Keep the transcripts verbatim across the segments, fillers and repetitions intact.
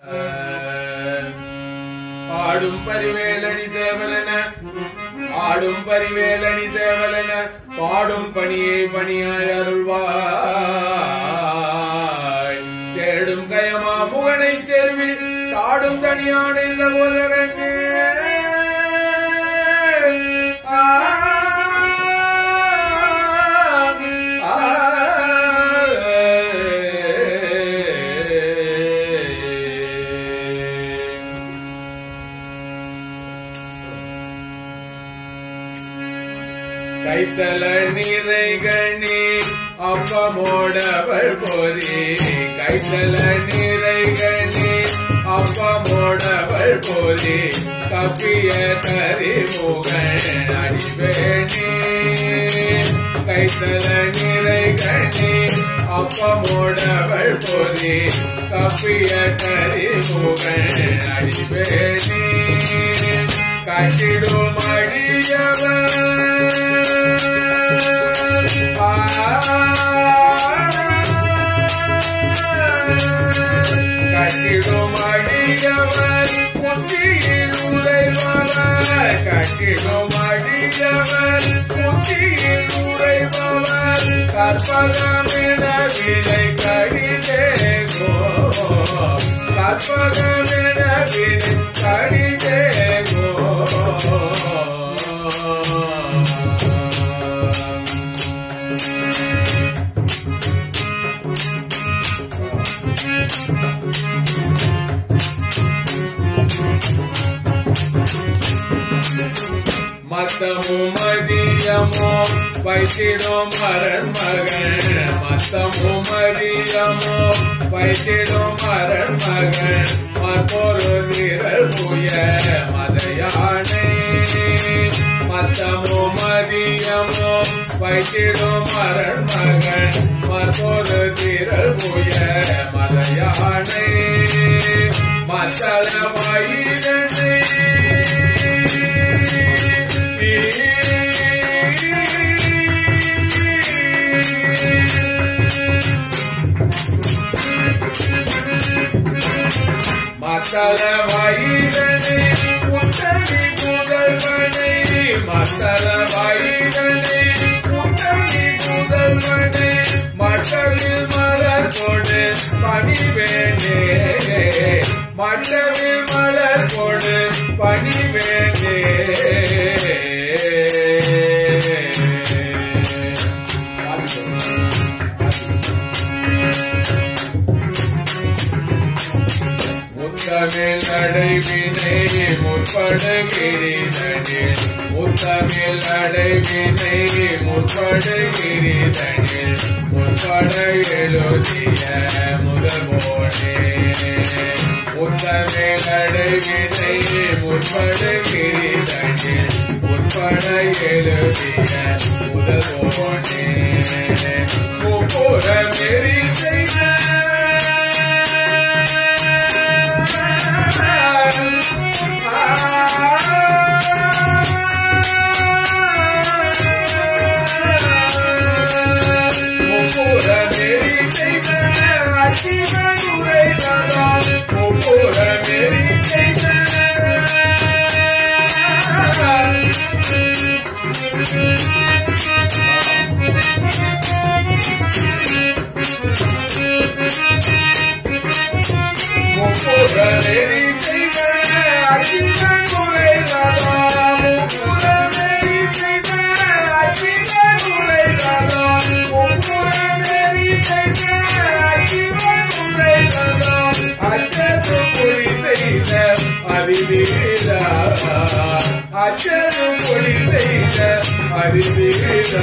ஆடும் பரிவேலணி சேவலன ஆடும் பரிவேலணி சேவலன பாடும் பணியை பணியாய் அருள்வாய் தேடும் கயமா புகனை செருவில் சாடும் தனியான சகோதரனே கைத்தல நிறைகணி அப்பமோடவள் போரி கைத்தல நிறைகணி அப்பமோடவள் போரி கப்பிய கரிமுகன் அடிவேணி கைத்தல நிறைகணி அப்பமோடவள் போரி கப்பிய கரிமுகன் அடிவேணி கட்டிடும் அழியவன் கட்டிடும் அடியவர் முத்தியில் உரைபவர் கட்டிடும் அடியவர் முத்தியில் உரைபவர் கற்பகமென விலை கடிதேகோ கற்பகமென விலை கடிதேகோ மத்தமோ மதியமோ வைத்திடும் மரண் மகன் மத்தமோ மதியமோ வைத்திடும் மரண் மகன் மற்பொரு நிரல் புய மதையானை மத்தமோ மதியமோ வைத்திடும் மரண் மகன் மற்பொரு நிரல் புய மதையானை மத்தள மயிலனை மத்தள மயிலனை முத்தமி முதல்வனை மத்தள மயிலனை முத்தமி முதல்வனை மட்டவில் மலர் கொடு பணிவேனே மட்டவில் மலர் கொடு பணிவேனே முத்தமிழ் அடைவினை முற்படுகிறீதனில் முத்தமிழ் அடைவினை முற்படுகிறீதனில் முற்பட எழுதிய முதல்வோனே முத்தமிழ் அடைவினை முற்படுகிறீதனில் முற்பட எழுதிய முதல்வோனே முப்புற நெறி செய்த அச்சரும் மொழி செய்த அறிவீரா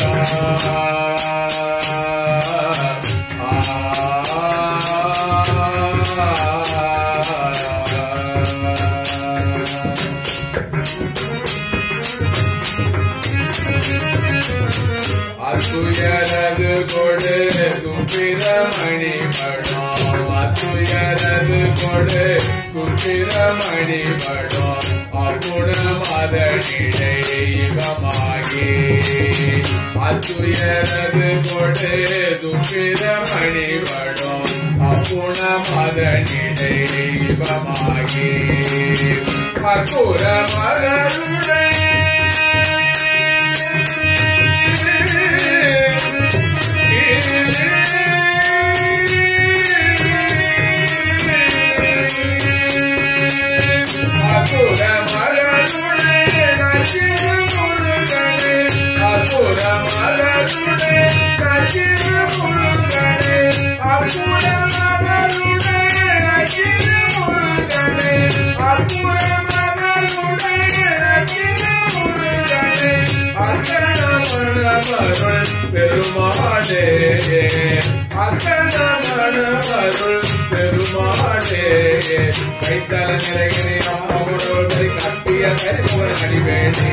அத்துயரது கொடு தும்பிரமணி படம் அத்துயரது கொடு தும்பிரமணி படம் அகுணமதனிடை இவமாகி அத்துயரது கொடு துப்பிரமணிவடும் அகுணமதனிடை இவமாகி அக்குர மகளுடை பெருமாளே அக்கணமருள் பெருமாளே கைத்தல நிலைகளை அம்மோடு கட்டிய கரிமுகன் அடிவேணே